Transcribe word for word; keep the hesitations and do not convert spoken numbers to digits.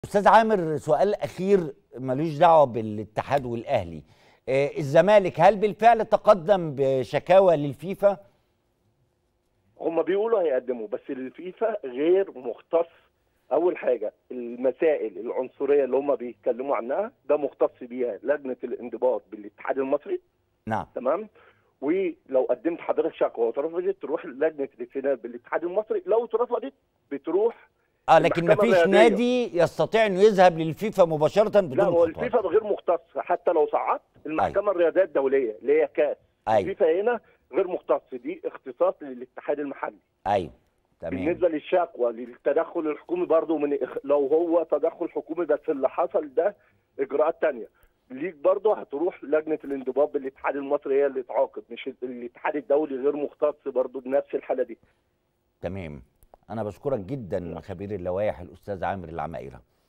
استاذ عامر، سؤال اخير ملوش دعوه بالاتحاد والاهلي. آه الزمالك هل بالفعل تقدم بشكاوى للفيفا؟ هم بيقولوا هيقدموا، بس الفيفا غير مختص. اول حاجه المسائل العنصريه اللي هم بيتكلموا عنها ده مختص بيها لجنه الانضباط بالاتحاد المصري. نعم. تمام. ولو قدمت حضرتك شكوى واترفضت تروح لجنه الاستئناف بالاتحاد المصري، لو اترفضت بتروح اه لكن المحكمه مفيش الرياضيه. نادي يستطيع انه يذهب للفيفا مباشره بدون لا، هو خطوات. الفيفا غير مختص. حتى لو صعدت المحكمه الرياضيه الدوليه اللي هي كاس، أيوة. الفيفا هنا غير مختص، دي اختصاص للاتحاد المحلي. ايوه تمام. بالنسبه للشكوى للتدخل الحكومي برضه، من لو هو تدخل حكومي بس اللي حصل ده اجراءات ثانيه ليك برضه، هتروح لجنه الانضباط بالاتحاد المصري هي اللي تعاقب، مش الاتحاد الدولي غير مختص برضه بنفس الحاله دي. تمام. انا بشكرك جدا خبير اللوائح الاستاذ عامر العمائرة.